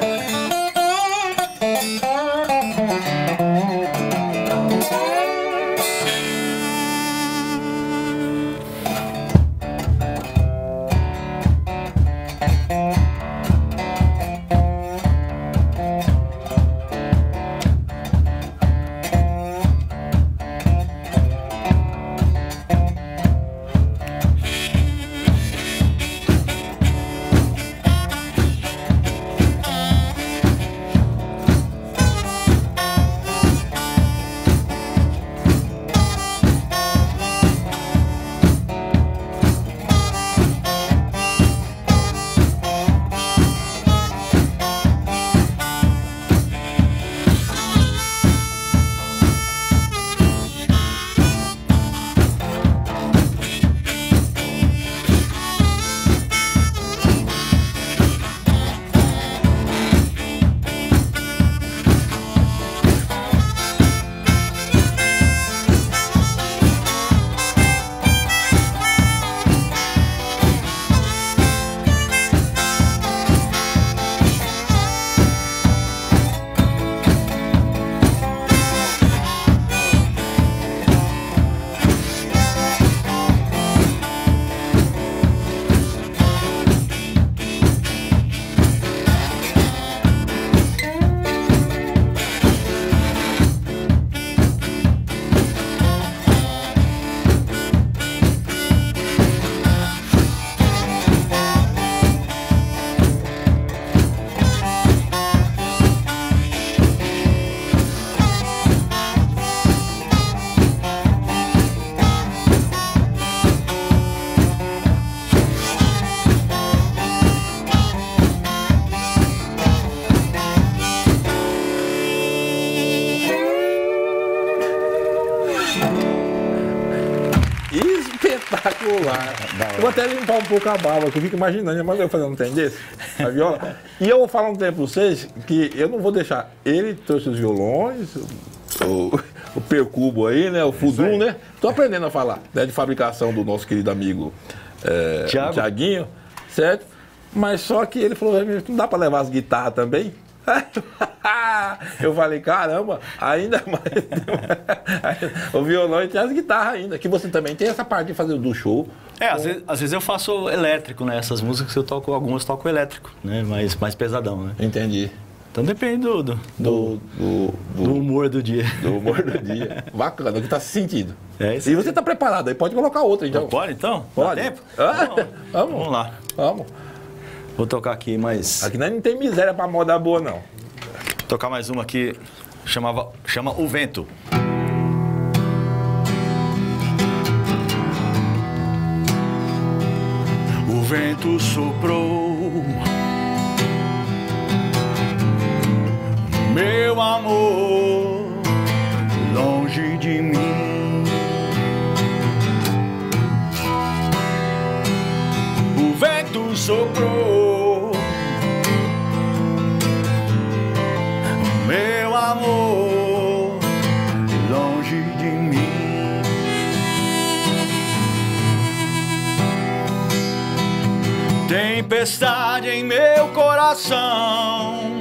Espetacular. Eu vou até limpar um pouco a barba, que eu fico imaginando, mas eu fazendo um trem desse, a viola. E eu vou falar um tempo pra vocês que eu não vou deixar. Ele trouxe os violões, o, o percubo aí, né? O fudum, né? Tô aprendendo a falar, né? De fabricação do nosso querido amigo é, Tiaguinho, certo? Mas só que ele falou, não dá pra levar as guitarras também? Eu falei, caramba, ainda mais. O violão e tem as guitarras ainda. Que você também tem essa parte de fazer do show. É, às vezes, às vezes eu faço elétrico, né? Essas músicas eu toco, algumas eu toco elétrico, né? Mais, mais pesadão, né? Entendi. Então depende do, do, do, do, do, do humor do dia. Do humor do dia. Bacana, o que tá se sentindo. É isso. E você tá preparado aí, pode colocar outra então. Pode então? Pode. Dá tempo? Ah, vamos. vamos. Vamos lá. Vamos. Vou tocar aqui mais... Aqui não tem miséria pra moda boa, não. Vou tocar mais uma aqui, chamava, chama O Vento. O vento soprou, meu amor, longe de mim. O vento soprou, meu amor, longe de mim. Tempestade em meu coração,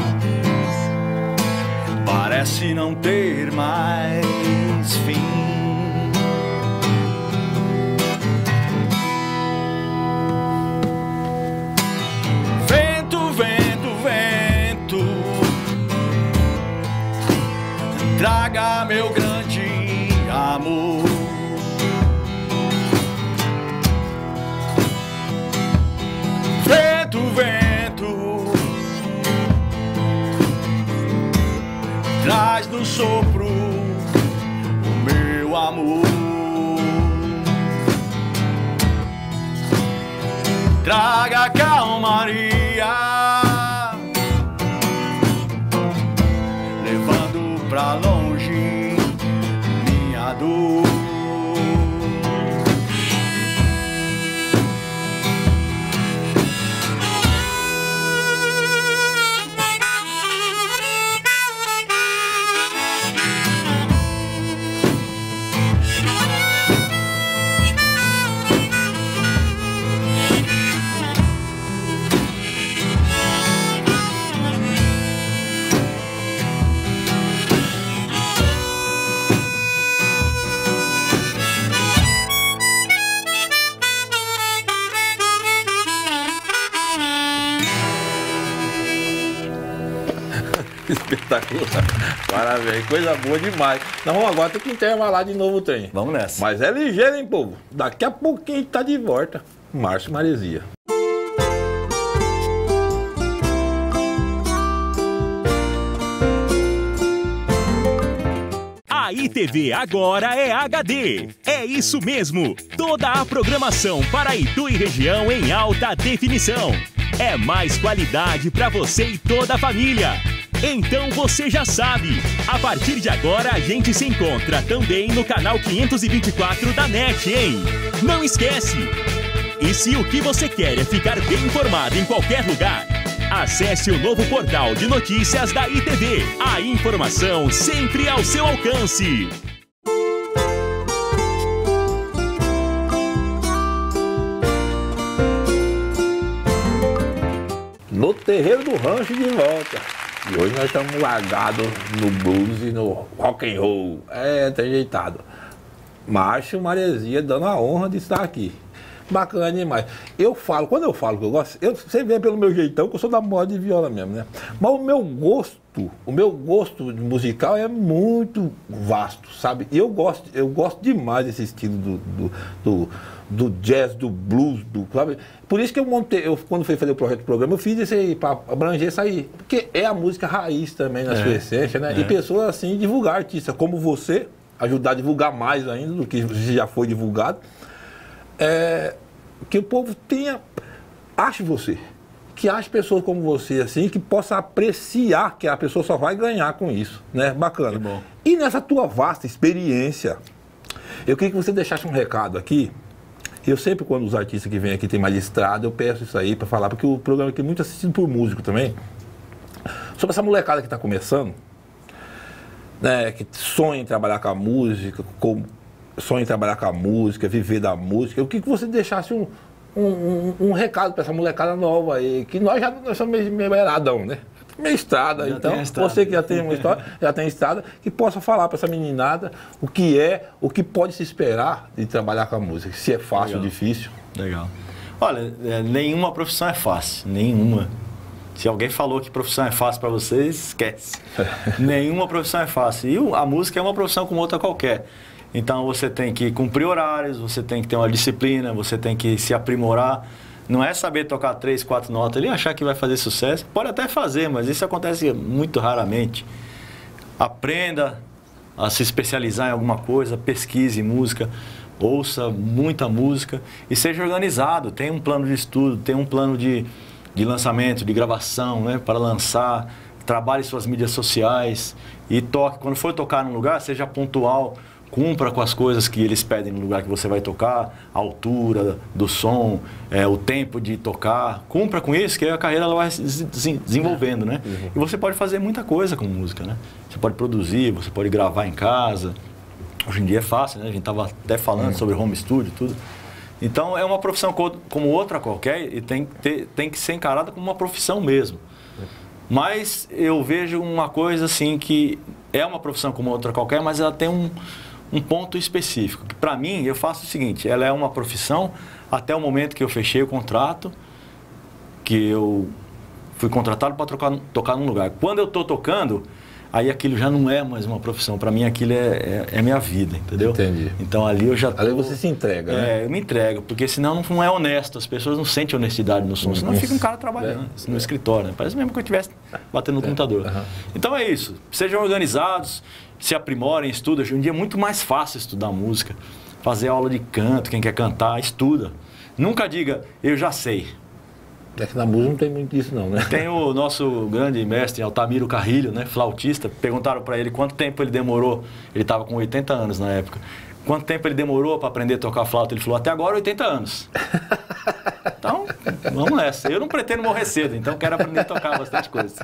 parece não ter mais fim. Vento, vento, vento, traga meu grande amor. Vento, vento, traz no sopro o meu amor. Traga calmaria, levando pra longe minha dor. Espetacular. Parabéns, coisa boa demais. Nós vamos agora ter que intervalar de novo o trem. Vamos nessa. Mas é ligeiro, hein, povo? Daqui a pouquinho a gente tá de volta. Márcio Maresia. A I T V agora é H D. É isso mesmo. Toda a programação para Itu e região em alta definição. É mais qualidade para você e toda a família. Então você já sabe. A partir de agora a gente se encontra também no canal quinhentos e vinte e quatro da N E T, hein? Não esquece. E se o que você quer é ficar bem informado em qualquer lugar, acesse o novo portal de notícias da I T V. A informação sempre ao seu alcance. No terreiro do rancho de volta. E hoje nós estamos largados no blues e no rock and roll. É, tem jeitado. Márcio Maresia dando a honra de estar aqui. Bacana demais. Eu falo, quando eu falo que eu gosto, eu, você vê pelo meu jeitão que eu sou da moda de viola mesmo, né? Mas o meu gosto, o meu gosto musical é muito vasto, sabe? E eu gosto, eu gosto demais desse estilo do, do, do, do jazz, do blues, do, sabe? Por isso que eu montei, eu, quando fui fazer o projeto do programa, eu fiz esse aí, para abranger isso aí. Porque é a música raiz também, na é, sua essência, né? É. E pessoas assim, divulgar artistas como você, ajudar a divulgar mais ainda do que já foi divulgado. É, que o povo tenha, ache você, que ache pessoas como você, assim, que possa apreciar que a pessoa só vai ganhar com isso, né? Bacana. Que bom. E nessa tua vasta experiência, eu queria que você deixasse um recado aqui. Eu sempre, quando os artistas que vêm aqui tem mais estrada, eu peço isso aí para falar, porque o programa aqui é muito assistido por músico também. Sobre essa molecada que está começando, né, que sonha em trabalhar com a música, com, sonha em trabalhar com a música, viver da música. Eu queria que você deixasse um, um, um, um recado para essa molecada nova aí, que nós já nós somos meio, meio beiradão, né? Meio estrada, Já então, estrada. você que já tem uma história, já tem estrada, que possa falar para essa meninada o que é, o que pode se esperar de trabalhar com a música, se é fácil ou Legal. difícil. Legal. Olha, é, nenhuma profissão é fácil, nenhuma. Se alguém falou que profissão é fácil para vocês, esquece. Nenhuma profissão é fácil. E a música é uma profissão como outra qualquer. Então você tem que cumprir horários, você tem que ter uma disciplina, você tem que se aprimorar. Não é saber tocar três, quatro notas ali e achar que vai fazer sucesso. Pode até fazer, mas isso acontece muito raramente. Aprenda a se especializar em alguma coisa, pesquise música, ouça muita música e seja organizado. Tenha um plano de estudo, tenha um plano de, de lançamento, de gravação, né, para lançar. Trabalhe suas mídias sociais e toque. Quando for tocar num lugar, seja pontual. Cumpra com as coisas que eles pedem no lugar que você vai tocar, a altura do som, é, o tempo de tocar. Cumpra com isso, que aí a carreira ela vai se desenvolvendo, né? Uhum. E você pode fazer muita coisa com música, né? Você pode produzir, você pode gravar em casa. Hoje em dia é fácil, né? A gente estava até falando uhum. sobre home studio e tudo. Então, é uma profissão como outra qualquer e tem que, ter, tem que ser encarada como uma profissão mesmo. Mas eu vejo uma coisa assim que é uma profissão como outra qualquer, mas ela tem um... um ponto específico. Para mim, eu faço o seguinte, ela é uma profissão até o momento que eu fechei o contrato, que eu fui contratado para tocar, tocar num lugar. Quando eu estou tocando, aí aquilo já não é mais uma profissão. Para mim, aquilo é, é, é minha vida, entendeu? Entendi. Então, ali eu já tô, ali você se entrega, é, né? eu me entrego, porque senão não é honesto. As pessoas não sentem honestidade no som. Senão fica um cara trabalhando é. no escritório. Né? Parece mesmo que eu estivesse batendo no é. computador. Uhum. Então, é isso. Sejam organizados, se aprimorem, estudem. Hoje em dia é muito mais fácil estudar música. Fazer aula de canto, quem quer cantar, estuda. Nunca diga, eu já sei. É que na música não tem muito disso não, né? Tem o nosso grande mestre, Altamiro Carrilho, né, flautista. Perguntaram para ele quanto tempo ele demorou. Ele estava com oitenta anos na época. Quanto tempo ele demorou para aprender a tocar flauta? Ele falou, até agora oitenta anos. Então, vamos nessa. Eu não pretendo morrer cedo, então quero aprender a tocar bastante coisa.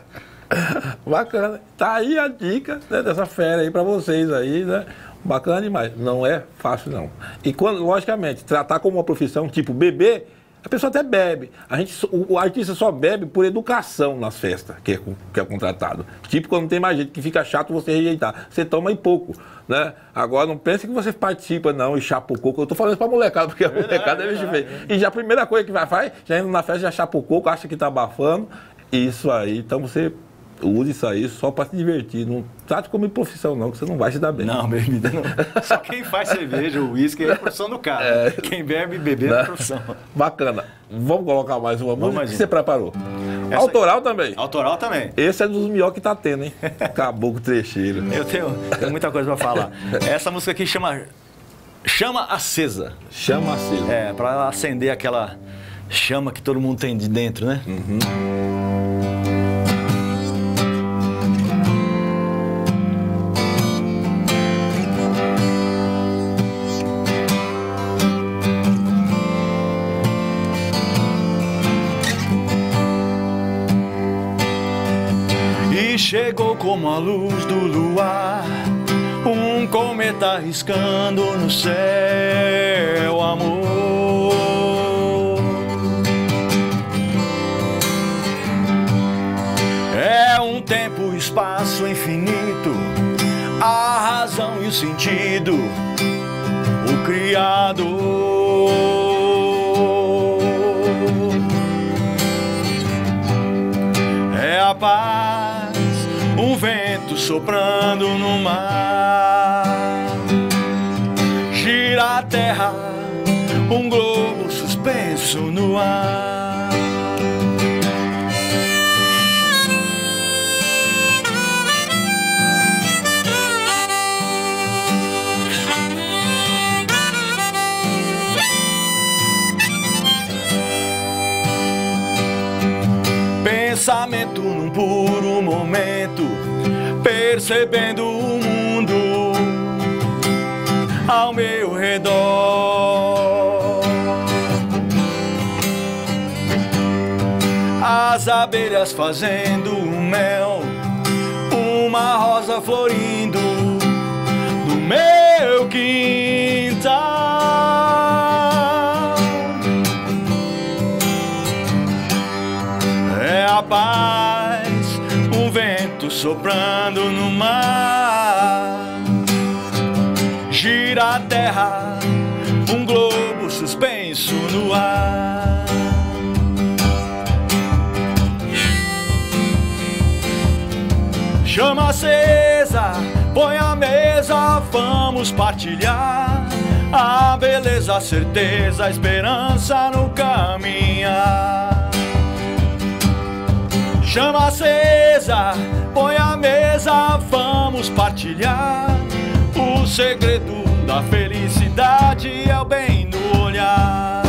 Bacana. Tá aí a dica, né, dessa fera aí para vocês aí, né? Bacana demais. Não é fácil, não. E quando, logicamente, tratar como uma profissão, tipo beber, a pessoa até bebe. A gente, o, o artista só bebe por educação nas festas, que é, que é contratado. Tipo quando tem mais gente que fica chato você rejeitar. Você toma e pouco, né? Agora não pense que você participa não e chapa o coco. Eu tô falando isso pra molecada, porque a é molecada é bicho feio. E já a primeira coisa que vai faz, já indo na festa, já chapa o coco, acha que tá abafando. Isso aí, então você use isso aí só para se divertir. Não trate como profissão, não, que você não vai se dar bem. Não, bebida não. Só quem faz cerveja ou uísque é a profissão do cara. É... Quem bebe e beber é a profissão. Bacana. Vamos colocar mais uma música. Mais que uma. você preparou? Essa... Autoral também? Autoral também. Esse é dos melhores que tá tendo, hein? Caboclo Trecheiro. Eu tenho, tenho muita coisa para falar. Essa música aqui chama Chama Acesa. Chama Acesa. É, para acender aquela chama que todo mundo tem de dentro, né? Uhum. Chegou como a luz do luar, um cometa riscando no céu, amor. É um tempo, espaço infinito, a razão e o sentido, o Criador. É a paz, um vento soprando no mar, gira a terra, um globo suspenso no ar. pensamento num puro momento, percebendo o mundo ao meu redor. As abelhas fazendo mel, uma rosa florindo no meu quintal. É a paz, um vento soprando no mar, gira a terra, um globo suspenso no ar. Chama acesa, põe a mesa, vamos partilhar a beleza, a certeza, a esperança no caminhar. Chama acesa, põe a mesa, vamos partilhar o segredo da felicidade é o bem no olhar.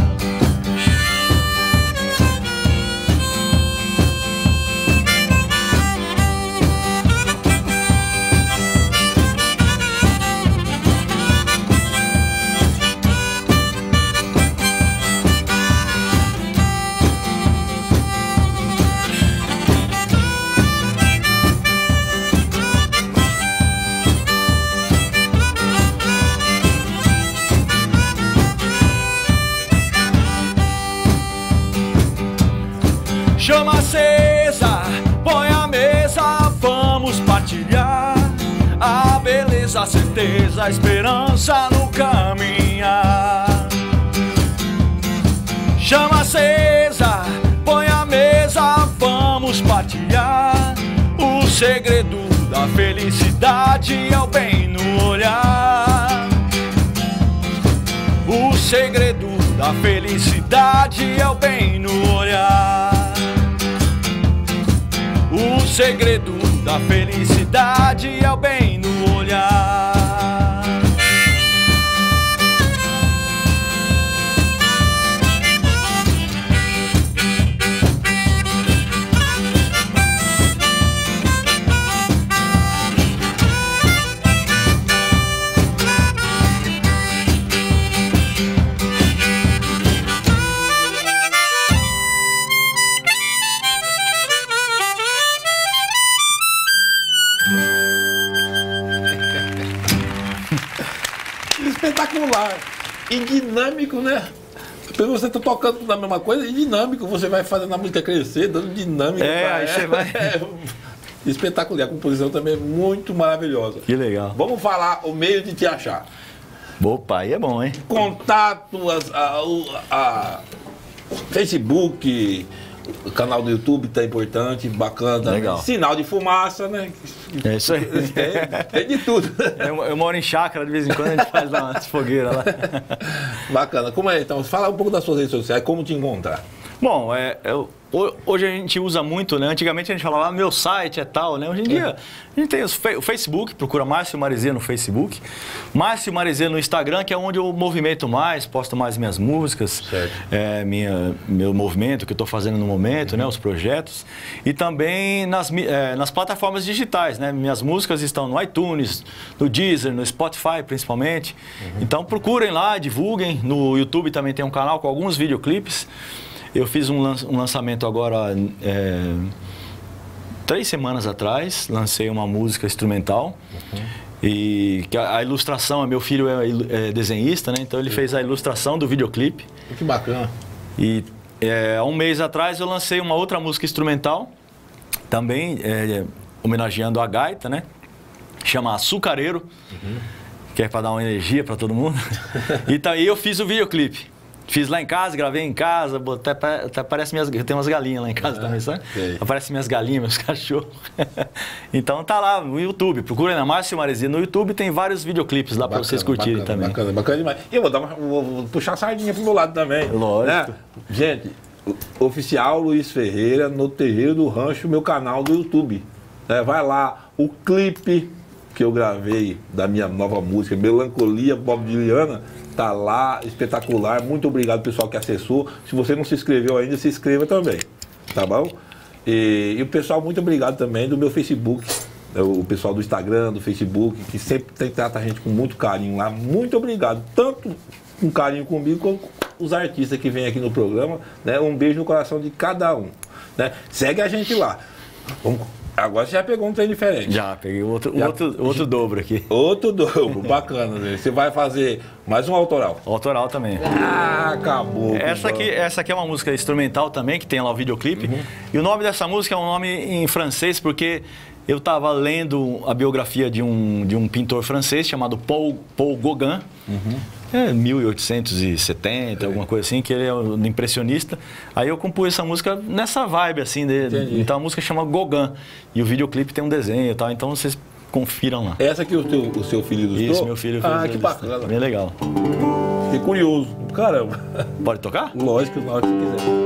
Chama acesa, põe a mesa, vamos partilhar a beleza, a certeza, a esperança no caminhar. Chama acesa, põe a mesa, vamos partilhar o segredo da felicidade é o bem no olhar. O segredo da felicidade é o bem no olhar. O segredo da felicidade é o bem no olhar. Espetacular e dinâmico, né? Você está tocando na mesma coisa e dinâmico, você vai fazendo a música crescer, dando dinâmica. É, aí você vai. É, espetacular, a composição também é muito maravilhosa. Que legal. Vamos falar o meio de te achar. Opa, aí é bom, hein? Contato, as, a, a, a Facebook, o canal do YouTube tá importante, bacana. Legal. Sinal de fumaça, né? É isso aí. Tem, tem de tudo. Eu, eu moro em chácara, de vez em quando a gente faz lá umas fogueiras lá. Bacana. Como é, então? Fala um pouco das suas redes sociais, como te encontrar. Bom, é, eu, hoje a gente usa muito, né? Antigamente a gente falava, ah, meu site é tal, né? Hoje em dia a gente tem o Facebook, procura Márcio Marizia no Facebook, Márcio Marizia no Instagram, que é onde eu movimento mais, posto mais minhas músicas, é, minha, meu movimento que eu estou fazendo no momento, uhum. né? Os projetos. E também nas, é, nas plataformas digitais, né? Minhas músicas estão no iTunes, no Deezer, no Spotify principalmente. Uhum. Então procurem lá, divulguem. No YouTube também tem um canal com alguns videoclipes. Eu fiz um, lan um lançamento agora, é, três semanas atrás, lancei uma música instrumental. Uhum. E que a, a ilustração, meu filho é, é desenhista, né? Então ele fez a ilustração do videoclipe. Que bacana. E é, há um mês atrás eu lancei uma outra música instrumental, também é, homenageando a gaita, né? Chama Açucareiro, uhum. que é para dar uma energia para todo mundo. E tá, aí eu fiz o videoclipe. Fiz lá em casa, gravei em casa, até, até aparece minhas, tem umas galinhas lá em casa ah, também, sabe? Okay. Aparece minhas galinhas, meus cachorros. Então tá lá no YouTube, procura na Márcio Marizia. No YouTube tem vários videoclipes lá para vocês curtirem bacana, também. Bacana, bacana demais. E eu vou, dar uma, vou, vou puxar a sardinha pro meu lado também. Lógico. Né? Gente, oficial Luiz Ferreira no Terreiro do Rancho, meu canal do YouTube. É, vai lá, o clipe que eu gravei da minha nova música, Melancolia Bob Dyliana, tá lá, espetacular. Muito obrigado pessoal que acessou. Se você não se inscreveu ainda, se inscreva também, tá bom? E, e o pessoal, muito obrigado também do meu Facebook, o pessoal do Instagram, do Facebook, que sempre tem, trata a gente com muito carinho lá. Muito obrigado, tanto com carinho comigo, como com os artistas que vêm aqui no programa, né? Um beijo no coração de cada um, né? Segue a gente lá. Vamos, agora você já pegou um trem diferente. Já, peguei outro, Já, outro, outro dobro aqui. Outro dobro, bacana, né? Você vai fazer mais um autoral. Autoral também. Ah, acabou. Essa aqui, essa aqui é uma música instrumental também, que tem lá o videoclipe. Uhum. E o nome dessa música é um nome em francês, porque eu estava lendo a biografia de um, de um pintor francês chamado Paul, Paul Gauguin. Uhum. É mil e oitocentos e setenta, é. alguma coisa assim, que ele é um impressionista. Aí eu compus essa música nessa vibe, assim, dele. Então a música chama Gauguin. E o videoclipe tem um desenho e tal, então vocês confiram lá. Essa que o, teu, o seu filho ilustrou? Isso, meu filho fez. Ah, que bacana. Bem legal. Fiquei curioso. Caramba. Pode tocar? Lógico, na hora que você quiser.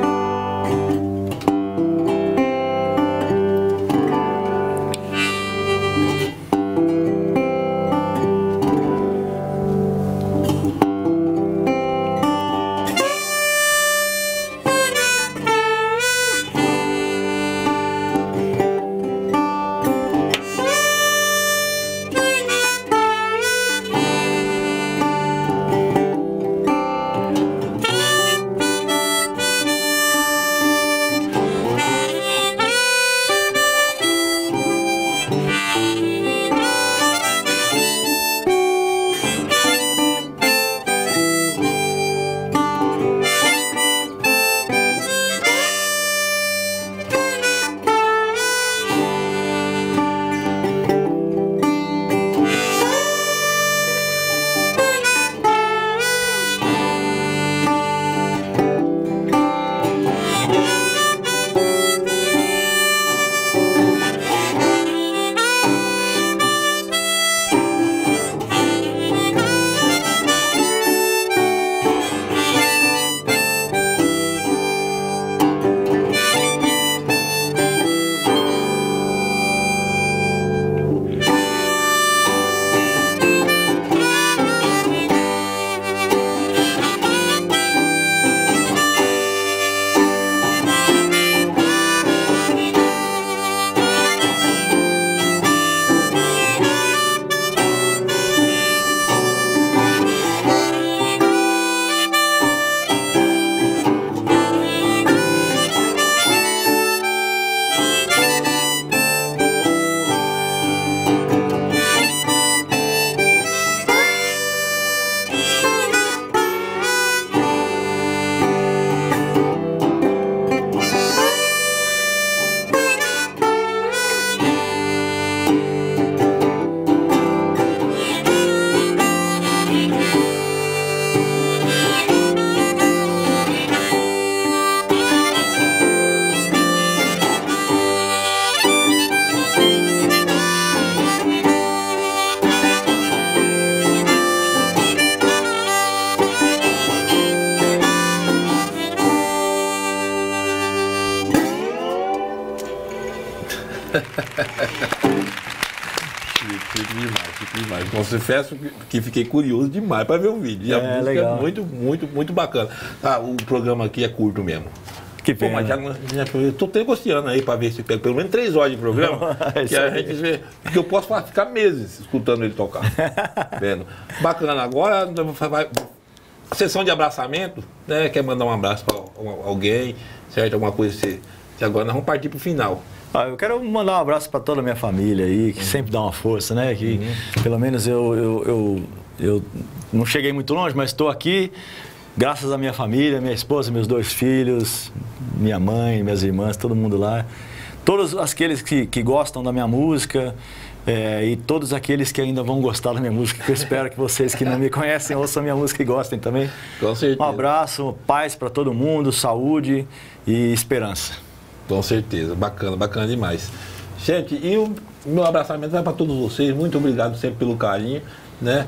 Fique demais, fique demais. Confesso que fiquei curioso demais para ver o vídeo. E a é, música legal. é muito, muito, muito bacana. Ah, o programa aqui é curto mesmo. Que Pô, pena. mas já, já, eu tô negociando aí para ver se pega pelo menos três horas de programa. que a gente vê. Porque eu posso ficar meses escutando ele tocar. Vendo? Bacana. Agora vai. Sessão de abraçamento, né? Quer mandar um abraço para alguém, certo? Alguma coisa assim. E agora nós vamos partir para o final. Ah, eu quero mandar um abraço para toda a minha família aí, que uhum. sempre dá uma força, né? Que uhum. pelo menos eu, eu, eu, eu não cheguei muito longe, mas estou aqui graças à minha família, minha esposa, meus dois filhos, minha mãe, minhas irmãs, todo mundo lá. Todos aqueles que, que gostam da minha música é, e todos aqueles que ainda vão gostar da minha música, que eu espero que vocês que não me conhecem ouçam a minha música e gostem também. Com certeza. Um abraço, paz para todo mundo, saúde e esperança. Com certeza, bacana, bacana demais. Gente, e o meu abraçamento vai para todos vocês, muito obrigado sempre pelo carinho, né?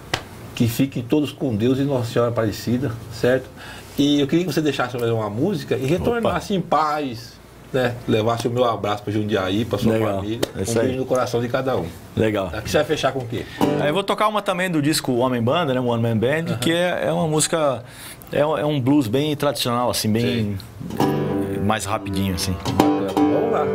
Que fiquem todos com Deus e Nossa Senhora Aparecida, certo? E eu queria que você deixasse uma música e retornasse Opa. em paz, né? Levasse o meu abraço para Jundiaí, para sua Legal. família, é um beijo no coração de cada um. Legal. Aqui você vai fechar com o quê? Aí eu vou tocar uma também do disco Homem Banda, né? One Man Band, uhum. que é, é uma música, é, é um blues bem tradicional, assim, bem... Sim. mais rapidinho, assim. Fernando. Vamos lá.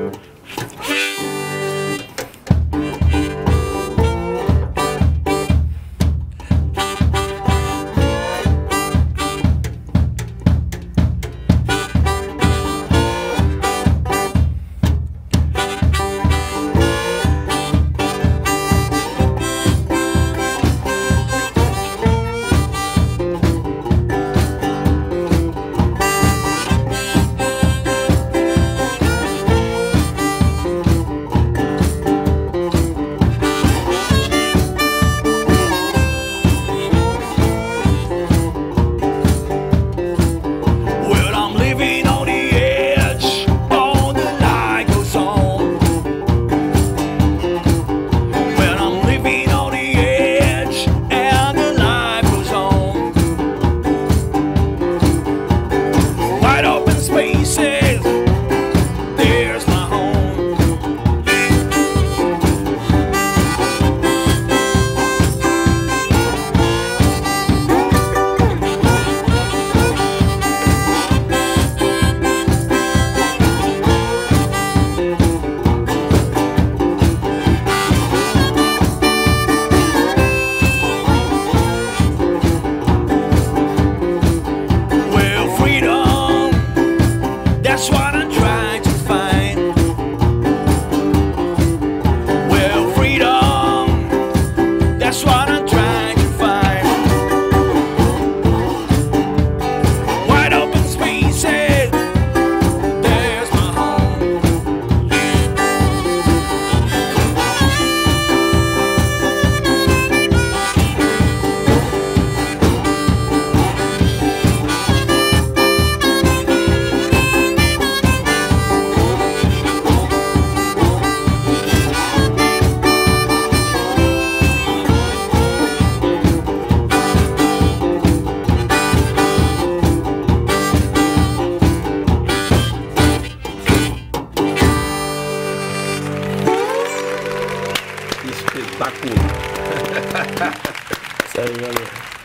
Espetáculo. Isso aí, valeu.